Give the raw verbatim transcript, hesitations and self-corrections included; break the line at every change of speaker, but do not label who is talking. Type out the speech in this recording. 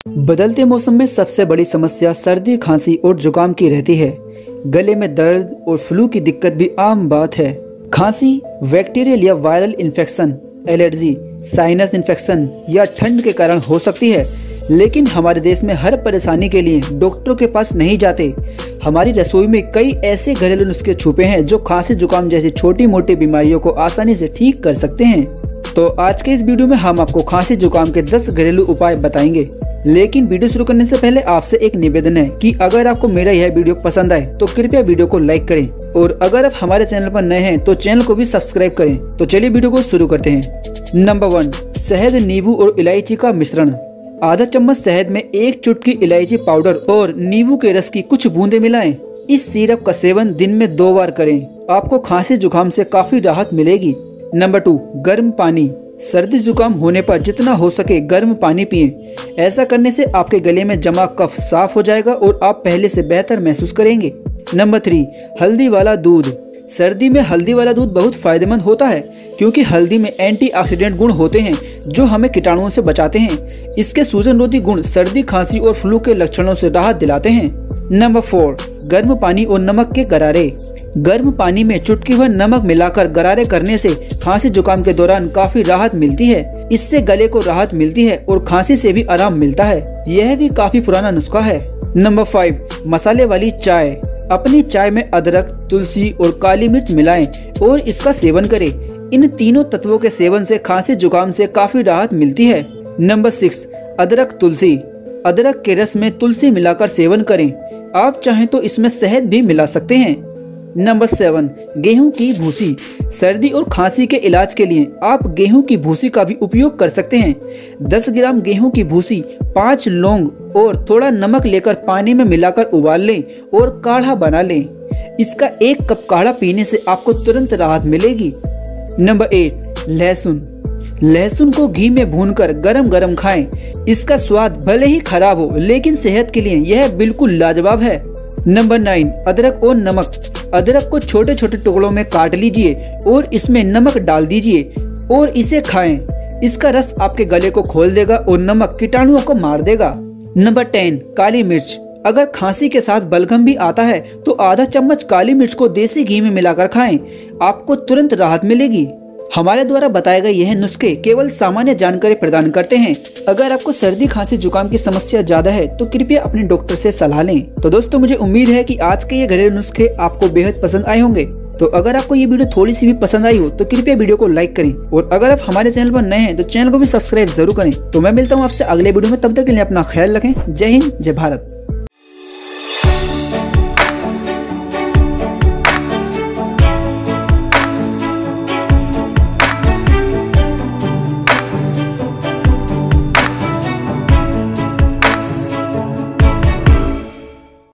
बदलते मौसम में सबसे बड़ी समस्या सर्दी, खांसी और जुकाम की रहती है। गले में दर्द और फ्लू की दिक्कत भी आम बात है। खांसी बैक्टीरियल या viral infection, allergy, sinus infection या ठंड के कारण हो सकती है, लेकिन हमारे देश में हर परेशानी के लिए डॉक्टरों के पास नहीं जाते। हमारी रसोई में कई ऐसे घरेलू नुस्खे छुपे हैं जो खांसी जुकाम जैसी छोटी मोटी बीमारियों को आसानी से ठीक कर सकते हैं। तो आज के इस वीडियो में हम आपको खांसी जुकाम के दस घरेलू उपाय बताएंगे। लेकिन वीडियो शुरू करने से पहले आपसे एक निवेदन है कि अगर आपको मेरा यह वीडियो पसंद आए तो कृपया वीडियो को लाइक करें, और अगर आप हमारे चैनल पर नए हैं तो चैनल को भी सब्सक्राइब करें। तो चलिए वीडियो को शुरू करते हैं। नंबर वन, शहद, नींबू और इलायची का मिश्रण। आधा चम्मच शहद में एक चुटकी इलायची पाउडर और नींबू के रस की कुछ बूंदें मिलाएं। इस सिरप का सेवन दिन में दो बार करें। आपको खांसी जुकाम से काफी राहत मिलेगी। नंबर टू, गर्म पानी। सर्दी जुकाम होने पर जितना हो सके गर्म पानी पिएं। ऐसा करने से आपके गले में जमा कफ साफ हो जाएगा और आप पहले से बेहतर महसूस करेंगे। नंबर थ्री, हल्दी वाला दूध। सर्दी में हल्दी वाला दूध बहुत फायदेमंद होता है क्योंकि हल्दी में एंटीऑक्सीडेंट गुण होते हैं जो हमें कीटाणुओं से बचाते हैं। इसके सूजन रोधी गुण सर्दी, खांसी और फ्लू के लक्षणों से राहत दिलाते हैं। नंबर फोर, गर्म पानी और नमक के गरारे। गर्म पानी में चुटकी भर नमक मिलाकर गरारे करने से खांसी जुकाम के दौरान काफी राहत मिलती है। इससे गले को राहत मिलती है और खांसी से भी आराम मिलता है। यह भी काफी पुराना नुस्खा है। नंबर फाइव, मसाले वाली चाय। अपनी चाय में अदरक, तुलसी और काली मिर्च मिलाएं और इसका सेवन करें। इन तीनों तत्वों के सेवन से खांसी जुकाम से काफी राहत मिलती है। नंबर सिक्स, अदरक तुलसी। अदरक के रस में तुलसी मिलाकर सेवन करें। आप चाहें तो इसमें शहद भी मिला सकते हैं। नंबर सेवन, गेहूं की भूसी। सर्दी और खांसी के इलाज के लिए आप गेहूं की भूसी का भी उपयोग कर सकते हैं। दस ग्राम गेहूं की भूसी, पाँच लौंग और थोड़ा नमक लेकर पानी में मिलाकर उबाल लें और काढ़ा बना लें। इसका एक कप काढ़ा पीने से आपको तुरंत राहत मिलेगी। नंबर एट, लहसुन। लहसुन को घी में भूनकर गरम गरम खाएं। इसका स्वाद भले ही खराब हो, लेकिन सेहत के लिए यह बिल्कुल लाजवाब है। नंबर नाइन, अदरक और नमक। अदरक को छोटे छोटे टुकड़ों में काट लीजिए और इसमें नमक डाल दीजिए और इसे खाएं। इसका रस आपके गले को खोल देगा और नमक कीटाणुओं को मार देगा। नंबर टेन, काली मिर्च। अगर खांसी के साथ बलगम भी आता है तो आधा चम्मच काली मिर्च को देसी घी में मिलाकर खाएं। आपको तुरंत राहत मिलेगी। हमारे द्वारा बताए गए यह नुस्खे केवल सामान्य जानकारी प्रदान करते हैं। अगर आपको सर्दी, खांसी, जुकाम की समस्या ज्यादा है तो कृपया अपने डॉक्टर से सलाह लें। तो दोस्तों, मुझे उम्मीद है कि आज के ये घरेलू नुस्खे आपको बेहद पसंद आए होंगे। तो अगर आपको ये वीडियो थोड़ी सी भी पसंद आई हो तो कृपया वीडियो को लाइक करें, और अगर आप हमारे चैनल पर नए हैं तो चैनल को भी सब्सक्राइब जरूर करें। तो मैं मिलता हूँ आपसे अगले वीडियो में, तब तक के लिए अपना ख्याल रखें। जय हिंद, जय भारत।